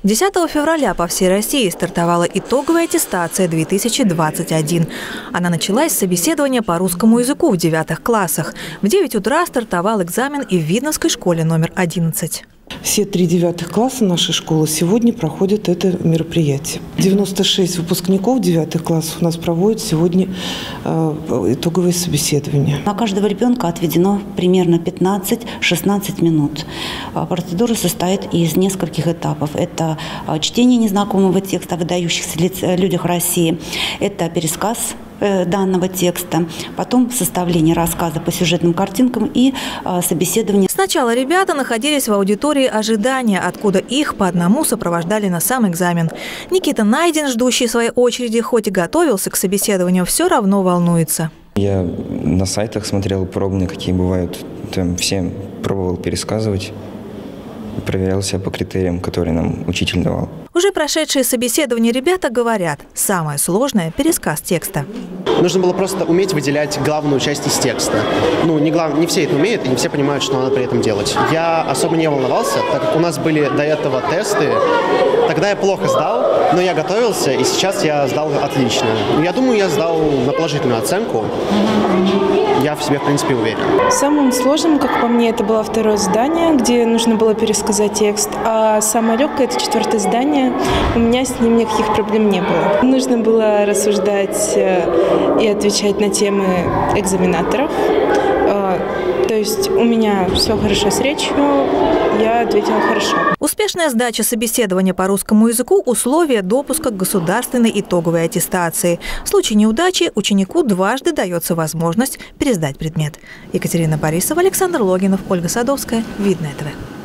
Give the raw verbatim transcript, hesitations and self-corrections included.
десятого февраля по всей России стартовала итоговая аттестация две тысячи двадцать один. Она началась с собеседования по русскому языку в девятых классах. В девять утра стартовал экзамен и в Видновской школе номер одиннадцать. Все три девятых класса нашей школы сегодня проходят это мероприятие. девяносто шесть выпускников девятых классов у нас проводят сегодня э, итоговое собеседование. На каждого ребенка отведено примерно пятнадцать-шестнадцать минут. Процедура состоит из нескольких этапов. Это чтение незнакомого текста о выдающихся людях России, это пересказ данного текста, потом составление рассказа по сюжетным картинкам и а, собеседование. Сначала ребята находились в аудитории ожидания, откуда их по одному сопровождали на сам экзамен. Никита Найден, ждущий своей очереди, хоть и готовился к собеседованию, все равно волнуется. Я на сайтах смотрел пробные, какие бывают, там всем пробовал пересказывать, проверял себя по критериям, которые нам учитель давал. Уже прошедшие собеседования ребята говорят, самое сложное – пересказ текста. Нужно было просто уметь выделять главную часть из текста. Ну, не, глав... не все это умеют, и не все понимают, что надо при этом делать. Я особо не волновался, так как у нас были до этого тесты. Тогда я плохо сдал, но я готовился, и сейчас я сдал отлично. Я думаю, я сдал на положительную оценку. Я в себе, в принципе, уверен. Самым сложным, как по мне, это было второе задание, где нужно было пересказать текст. А самое легкое – это четвертое задание. У меня с ним никаких проблем не было. Нужно было рассуждать и отвечать на темы экзаменаторов. То есть у меня все хорошо с речью, я ответила хорошо. Успешная сдача собеседования по русскому языку – условие допуска к государственной итоговой аттестации. В случае неудачи ученику дважды дается возможность пересдать предмет. Екатерина Борисова, Александр Логинов, Ольга Садовская. Видное ТВ.